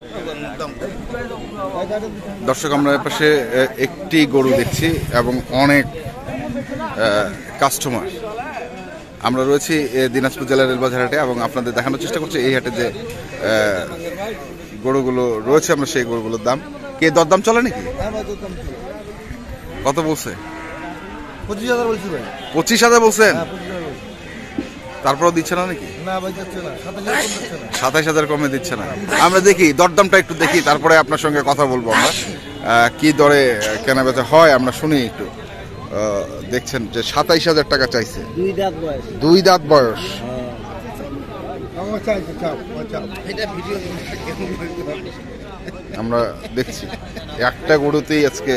দর্শক, আমরা পাশে একটি গরু দেখছি এবং অনেক কাস্টমার। আমরা রয়েছি দিনাজপুর জেলার রেলবাজার হাটে এবং আপনাদের দেখানোর চেষ্টা করছি এই হাটে যে গরুগুলো রয়েছে, আমরা সেই গরুগুলোর দাম। কে দরদাম চলে নাকি? কত বলছে? 25,000 বলছি ভাই। 25,000 বলছেন? তারপরেও দিচ্ছে না নাকি? না ভাই, দিচ্ছে না। 27,000 কমে দিচ্ছে না। আমরা দেখি দরদামটা একটু দেখি, তারপরে আপনার সঙ্গে কথা বলবো আমরা কি দরে কেনা বেচা হয় আমরা শুনি একটু। দেখছেন যে 27,000 টাকা চাইছে। 2 দাঁত বয়স। আমরা দেখছি একটা গরুতেই আজকে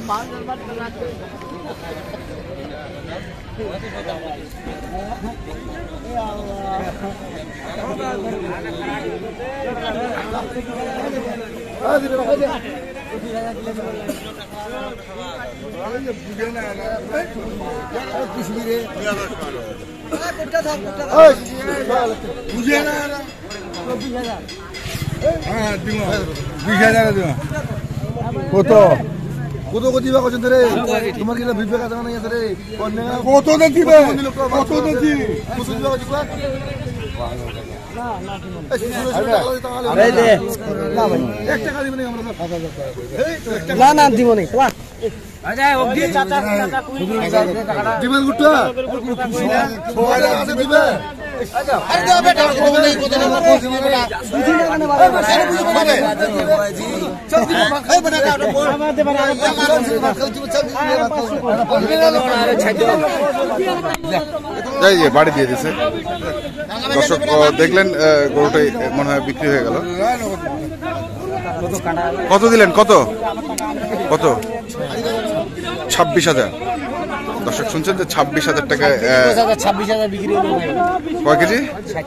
কত কত কত দিবা কত রে? তোমার কি বিবেক আছে না আছে রে? কত দিবে? কত দিবি? কত দিবা কত? না না দিব না। দিবেন গুটা দিবে। বাড়ি দিয়ে দিছে। দর্শক দেখলেন গরুটাই মনে হয় বিক্রি হয়ে গেল। কত দিলেন? কত কত? 26,000। দর্শক শুনছেন যে 26,000 টাকায় 26,000 বিক্রি হলো। কয় কেজি?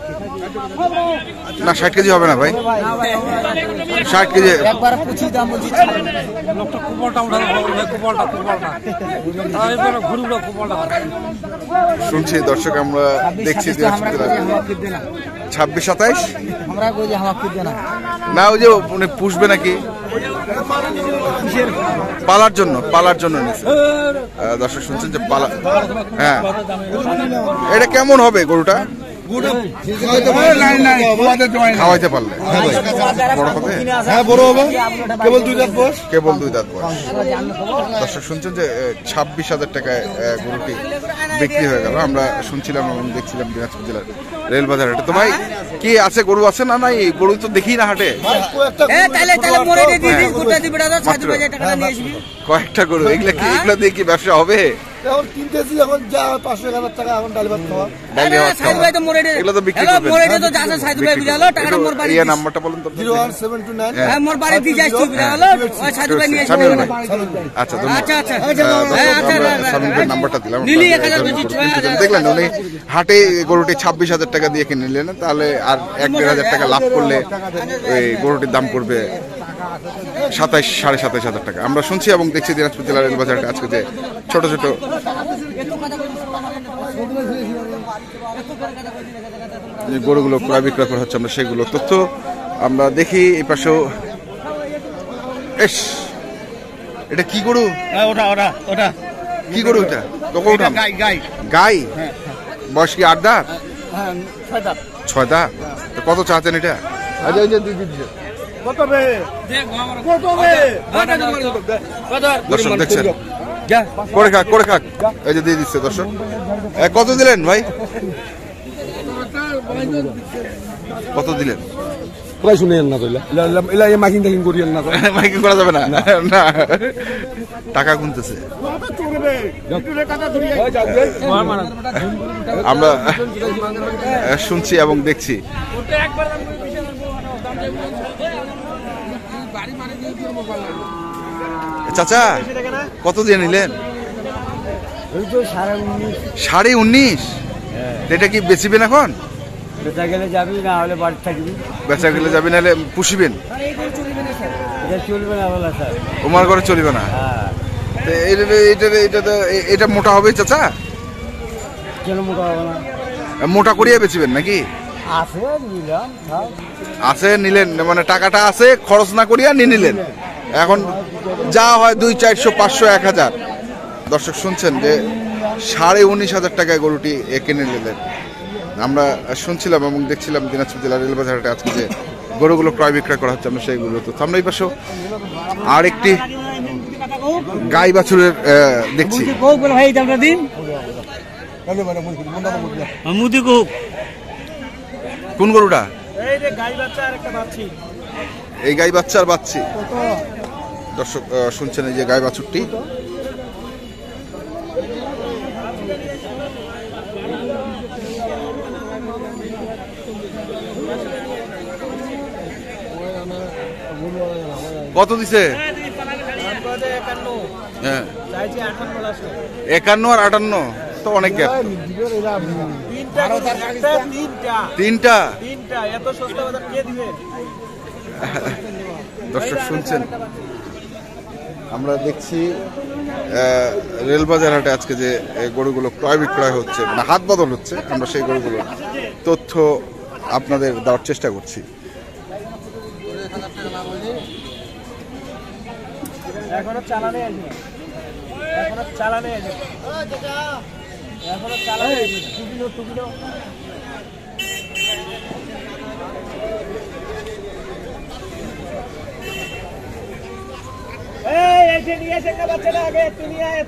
না 60 কেজি হবে না ভাই, 60 কেজি একবার পুছি দাম বলছি। লোকটা কুপলটা উঠানো ভাই, কুপলটা তারপর ঘুরুলো কুপলটা শুনছি। দর্শক আমরা দেখছি 26-27 আমরা কই যে হাওয়া কিদ না না, ওই যে উনি পুষবে নাকি পালার জন্য নিছে। দর্শক শুনছেন যে পালা। হ্যাঁ, এটা কেমন হবে গরুটা? খাওয়াইতে পারলে বড় হবে। হ্যাঁ বড় হবে। কেবল 2 দাঁত বয়স। কেবল 2 দাঁত বয়স। দর্শক শুনছেন যে 26,000 টাকায় গরুটি বিক্রি হয়ে গেল। আমরা শুনছিলাম এবং দেখছিলাম দিনাজপুর জেলার রেলবাজার হাটে। তো ভাই কি আছে? গরু আছে না? নাই, গরু তো দেখি না হাটে। কয়েকটা গরু, এগুলা দিয়ে কি ব্যবসা হবে? এখন কিনতেছি, এখন যা 500,000 টাকা এখন ডাল ভাত খাওয়া। এগুলো তো বিক্রি করবেন। এই নাম্বারটা বলুন তো। 01729। আচ্ছা ধন্যবাদ। নাম্বারটা দিলাম। দেখলেন উনি হাটে গরুটি 26,000 টাকা দিয়ে কিনে নিলেন, তাহলে আর 1-1.5 টাকা লাভ করলে ওই গরুটির দাম করবে 27,000-27,500 টাকা। আমরা শুনছি এবং দেখছি দিনাজপুর জেলার রেলবাজারে আজকে যে ছোট ছোট গরুগুলো ক্রয় বিক্রয় করা হচ্ছে, আমরা সেগুলো তথ্য আমরা দেখি। এই পাশেও এটা কি গরু? কি গরু এটা? গাই। বয়স কি 8 দাঁত? 6 দাঁত। কত চাচ্ছেন এটা? দর্শক দেখছেন, করে খাক এই যে দিয়ে দিচ্ছে। দর্শক কত দিলেন ভাই? কত দিলেন? প্রায় শুনেন না কইলা মাইকিং টাইকিং করিয়েন না। মাইকিং করা যাবে না, না টাকা গুনতেছে। আমরা শুনছি এবং দেখছি। চাচা কত দিয়ে নিলেন? 19,500। এটা কি বেচিবেন এখন? বেচা গেলে যাবি, না হলে বাড়ি থাকবি। বেচা গেলে যাবি, নাহলে পুষিবেন? চলবে না বলা স্যার, তোমার ঘরে চলবে না। এটা মোটা হবে চাচা? কেন মোটা হবে না? মোটা করিয়ে বেচিবেন নাকি? আছে নিলেন, মানে টাকাটা আছে, খরচ না করিয়া নিয়ে নিলেন। এখন যা হয় 200, 400, 500, 1000। দর্শক শুনছেন যে 19,500 টাকায় গরুটি কিনে নিলেন। আমরা শুনছিলাম এবং দেখছিলাম দিনাজপুর জেলার রেলবাজারহাটে আজকে যে গরুগুলো ক্রয় বিক্রয় করা হচ্ছে, আমরা সেইগুলো তো আমরা এই পাশেও আর একটি গাই বাছুরের দেখছি। কোন গরুটা? এই গাই বাচ্চার বাচ্চি। দর্শক শুনছেন এই যে গাই বাছুরটি। কত দিছে? 51 আর 58 তো অনেক গ্যাপ। তিনটা দর্শক শুনছেন, আমরা দেখছি রেলবাজার হাটে আজকে যে গরুগুলো ক্রয় বিক্রয় হচ্ছে, মানে হাত বদল হচ্ছে, আমরা সেই গরুগুলোর তথ্য আপনাদের দেওয়ার চেষ্টা করছি। এখনো চালানে আছে, এখনো চালানে আছে, এখনো চালানে আছে। টুকিনো এই এসে নিয়ে এসে কা বাচ্চাটা আগে তুমি আয়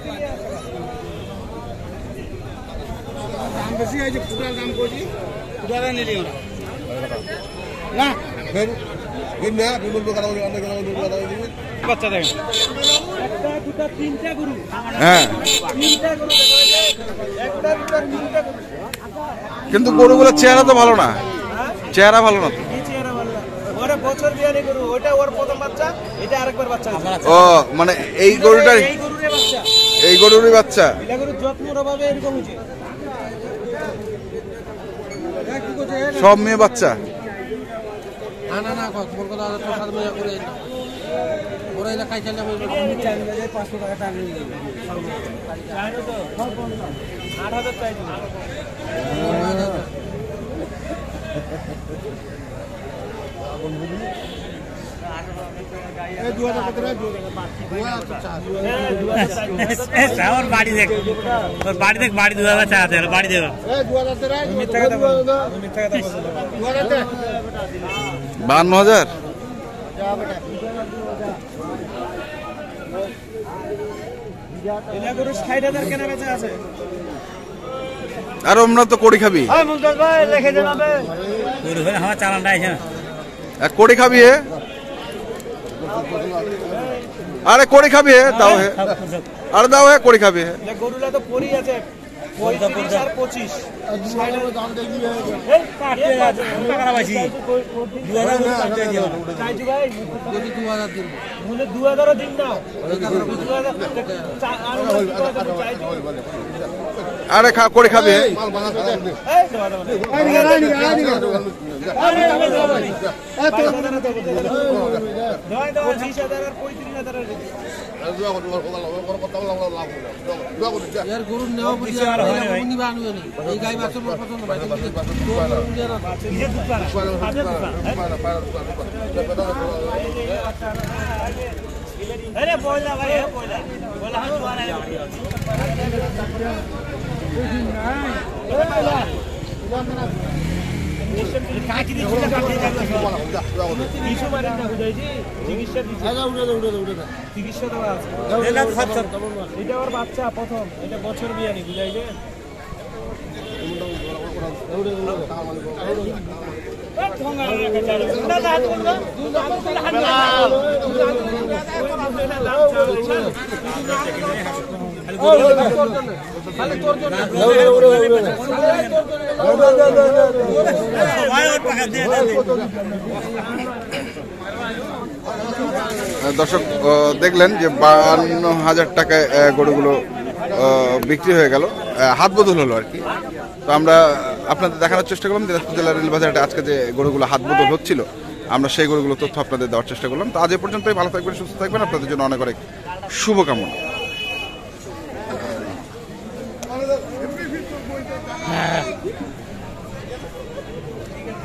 দাম বেশি হয়েছে, ফুটার দাম করছি, ফুটারা নিলি ওরা না বাচ্চা দেখেন, একটা দুটা তিনটা গরু। হ্যাঁ, তিনটা গরু, একটা দুটা তিনটা গরু। কিন্তু গরুগুলোর চেহারা তো ভালো না, চেহারা ভালো না তো। এই চেহারা ভালো না, ওরে বছর বিয়ানি গরু, ওটা ওর প্রথম বাচ্চা, এটা আরেকবার বাচ্চা। ও মানে এই গরুটার, এই গরুরই বাচ্চা, এই গরুরই বাচ্চা। এটা গরুর যত্নের অভাবে এরকম হয়েছে। সব মেয়ে বাচ্চা। না কলকাতা 7,000 করে ওরা এলাকায় চলে যাবে। 500 টাকা টাকা নিয়ে যাবে, চাইতো তো 8,000 চাইতো। বাড়ি দেখ, বাড়ি 2,000 টাকা দেয়, বাড়ি দেবে। 52,000। এটা গরু 60,000 কেনা বেচা আছে। আর আমরা তো কড়ি খাবি, আমার চালানটা আছে, কড়ি খাবি হে, আরে কড়ি খাবি হে, দাও হে, আরে দাও হে, কড়ি খাবি হে। গরুলা তো পরি আছে 35 আর 25। আরে কড়ি খাবি হে। গরুর নেওয়া এই গাই বাছুর পছন্দ এটা ওর বাচ্চা প্রথম, এটা বছর বিয়ানি বুঝাই যে দর্শক দেখলেন যে 52,000 টাকায় গরুগুলো বিক্রি হয়ে গেল, হাত বদল হলো আর কি। তো আমরা আপনাদের দেখানোর চেষ্টা করলাম দিনাজপুর জেলার রেলবাজারে আজকে যে গরুগুলো হাত বদল হচ্ছিল, আমরা সেই গরুগুলো তথ্য আপনাদের দেওয়ার চেষ্টা করলাম। তো আজ এ পর্যন্তই, ভালো থাকবেন, সুস্থ থাকবেন, আপনাদের জন্য অনেক অনেক শুভকামনা।